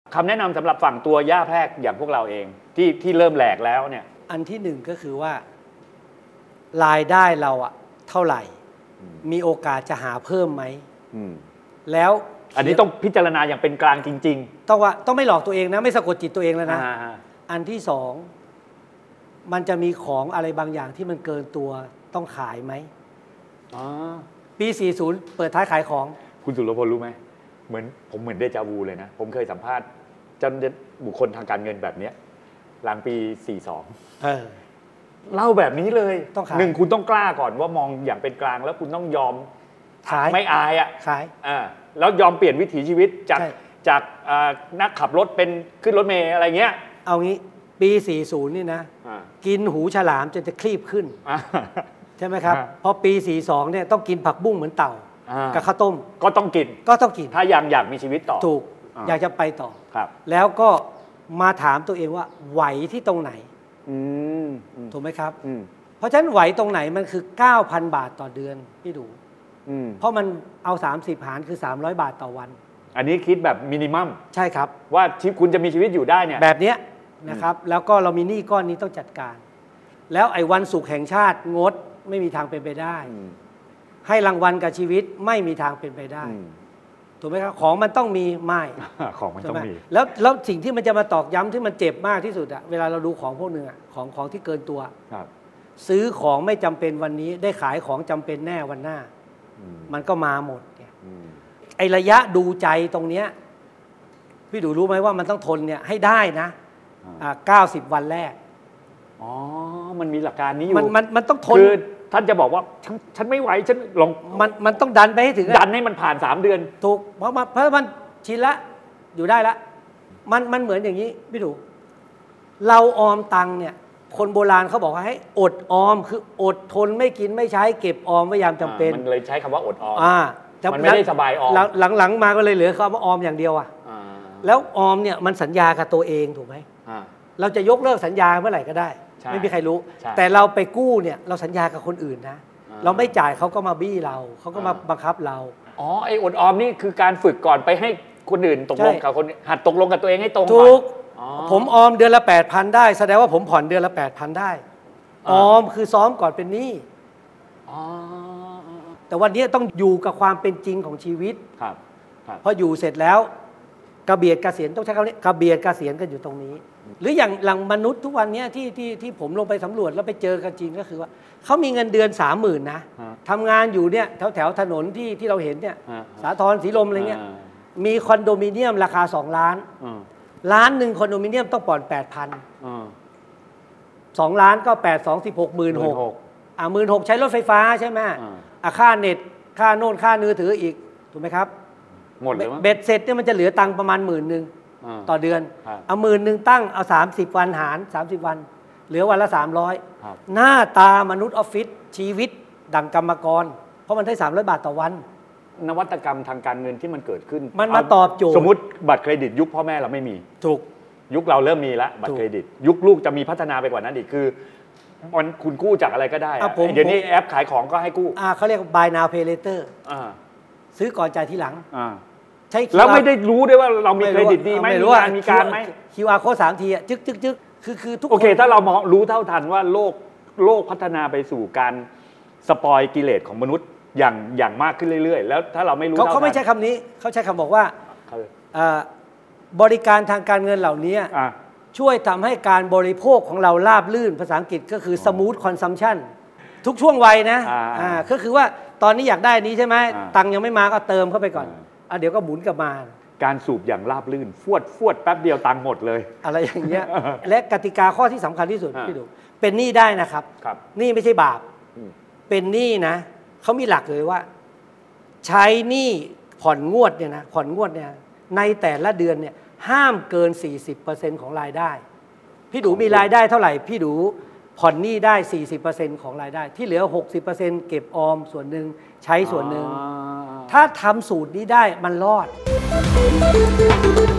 คำแนะนำสำหรับฝั่งตัวย่าแพรกอย่างพวกเราเองที่เริ่มแหลกแล้วเนี่ยอันที่หนึ่งก็คือว่ารายได้เราอะเท่าไหร่มีโอกาสจะหาเพิ่มไหมแล้วอันนี้ต้องพิจารณาอย่างเป็นกลางจริงๆต้องไม่หลอกตัวเองนะไม่สะกดจิตตัวเองแล้วนะอันที่สองมันจะมีของอะไรบางอย่างที่มันเกินตัวต้องขายไหมปี40เปิดท้ายขายของคุณสุรพลรู้ไหมผมเหมือนเดจาวูเลยนะผมเคยสัมภาษณ์เจ้าบุคคลทางการเงินแบบนี้หลังปี42เล่าแบบนี้เลยหนึ่งคุณต้องกล้าก่อนว่ามองอย่างเป็นกลางแล้วคุณต้องยอมขายไม่อายขายแล้วยอมเปลี่ยนวิถีชีวิตจากนักขับรถเป็นขึ้นรถเมล์อะไรเงี้ยเอางี้ปี40นี่นะกินหูฉลามจะคลีบขึ้นใช่ไหมครับพอปี42เนี่ยต้องกินผักบุ้งเหมือนเต่ากับข้าวต้มก็ต้องกินถ้าอยากมีชีวิตต่อถูกอยากจะไปต่อแล้วก็มาถามตัวเองว่าไหวที่ตรงไหนถูกไหมครับเพราะฉะนั้นไหวตรงไหนมันคือ 9,000 บาทต่อเดือนพี่ดูเพราะมันเอา30หารคือ300 บาทต่อวันอันนี้คิดแบบมินิมัมใช่ครับว่าคุณจะมีชีวิตอยู่ได้เนี่ยแบบเนี้ยนะครับแล้วก็เรามีหนี้ก้อนนี้ต้องจัดการแล้วไอ้วันศุกร์แห่งชาติงดไม่มีทางเป็นไปได้ให้รางวัลกับชีวิตไม่มีทางเป็นไปได้ถูกไหมครับของมันต้องมีไม่ของมันต้องมีแล้วสิ่งที่มันจะมาตอกย้ำที่มันเจ็บมากที่สุดอะเวลาเราดูของพวกนึงอะของที่เกินตัวซื้อของไม่จำเป็นวันนี้ได้ขายของจำเป็นแน่วันหน้ามันก็มาหมดเนี่ยไอระยะดูใจตรงเนี้ยพี่ดูรู้ไหมว่ามันต้องทนเนี่ยให้ได้นะ90 วันแรกมันมีหลักการนี้อยู่มันต้องทนคือท่านจะบอกว่าฉันไม่ไหวฉันลงมันต้องดันไปให้ถึงดันให้มันผ่าน3 เดือนถูกเพราะมันชินละอยู่ได้ละมันเหมือนอย่างนี้พี่ดูเราออมตังเนี่ยคนโบราณเขาบอกว่าให้อดออมคืออดทนไม่กินไม่ใช้เก็บออมไว้ยามจำเป็นมันเลยใช้คำว่าอดออมมันไม่ได้สบายออมหลังๆมาก็เลยเหลือคำว่าออมอย่างเดียวแล้วออมเนี่ยมันสัญญากับตัวเองถูกไหมเราจะยกเลิกสัญญาเมื่อไหร่ก็ได้ไม่มีใครรู้แต่เราไปกู้เนี่ยเราสัญญากับคนอื่นนะเราไม่จ่ายเขาก็มาบี้เราเขาก็มาบังคับเราไอ้อดออมนี่คือการฝึกก่อนไปให้คนอื่นตกลงกับคนหัดตกลงกับตัวเองให้ตรงถูกผมออมเดือนละ 8,000 ได้แสดงว่าผมผ่อนเดือนละ 8,000 ได้ออมคือซ้อมก่อนเป็นหนี้แต่วันนี้ต้องอยู่กับความเป็นจริงของชีวิตพออยู่เสร็จแล้วกระเบียดเกษียณต้องใช้คำนี้กระเบียดเกษียณกันอยู่ตรงนี้หรืออย่างหลังมนุษย์ทุกวันนี้ที่ผมลงไปสำรวจแล้วไปเจอกันจริงก็คือว่าเขามีเงินเดือน 30,000 นะทำงานอยู่เนี่ยแถวถนนที่เราเห็นเนี่ยสาทรสีลมอะไรเงี้ยมีคอนโดมิเนียมราคา2 ล้านล้านหนึ่งคอนโดมิเนียมต้องผ่อน 8,000 2 ล้านก็8 2 16 16,000 16,000ใช้รถไฟฟ้าใช่ไหมค่าเน็ตค่าโน่นค่ามือถืออีกถูกไหมครับหมดเลยมั้งเบ็ดเสร็จเนี่ยมันจะเหลือตังค์ประมาณ10,000ต่อเดือนเอา10,000ตั้งเอา30 วันหาร30 วันเหลือวันละ300หน้าตามนุษย์ออฟฟิศชีวิตดังกรรมกรเพราะมันได้300 บาทต่อวันนวัตกรรมทางการเงินที่มันเกิดขึ้นมันมาตอบโจทย์สมมติบัตรเครดิตยุคพ่อแม่เราไม่มีถูกยุคเราเริ่มมีแล้วบัตรเครดิตยุคลูกจะมีพัฒนาไปกว่านั้นอีกคือคุณกู้จากอะไรก็ได้เดี๋ยวนี้แอปขายของก็ให้กู้เขาเรียก buy now pay later ซื้อก่อนจ่ายทีหลังใช่แล้วไม่ได้รู้ด้วยว่าเรามีเครดิตดีไหมมีการไหม QR code 3 ทีจึ๊กคือทุกโอเคถ้าเรารู้เท่าทันว่าโลกพัฒนาไปสู่การสปอยกิเลสของมนุษย์อย่างมากขึ้นเรื่อยๆแล้วถ้าเราไม่รู้เขาไม่ใช้คำนี้เขาใช้คำบอกว่าบริการทางการเงินเหล่านี้ช่วยทำให้การบริโภคของเราราบลื่นภาษาอังกฤษก็คือ smooth consumption ทุกช่วงวัยนะก็คือว่าตอนนี้อยากได้นี้ใช่ไหมตังค์ยังไม่มาก็เติมเข้าไปก่อนเดี๋ยวก็หมุนกลับมาการสูบอย่างราบลื่นฟวดแป๊บเดียวตังค์หมดเลยอะไรอย่างเงี้ยและกติกาข้อที่สำคัญที่สุดพี่ดูเป็นหนี้ได้นะครับหนี้ไม่ใช่บาปเป็นหนี้นะเขามีหลักเลยว่าใช้หนี้ผ่อนงวดเนี่ยนะผ่อนงวดเนี่ยในแต่ละเดือนเนี่ยห้ามเกิน 40% ของรายได้พี่ดูมีรายได้เท่าไหร่พี่ดูผ่อนหนี้ได้ 40% ของรายได้ที่เหลือ 60% เก็บออมส่วนหนึ่งใช้ส่วนหนึ่งถ้าทำสูตรนี้ได้มันรอด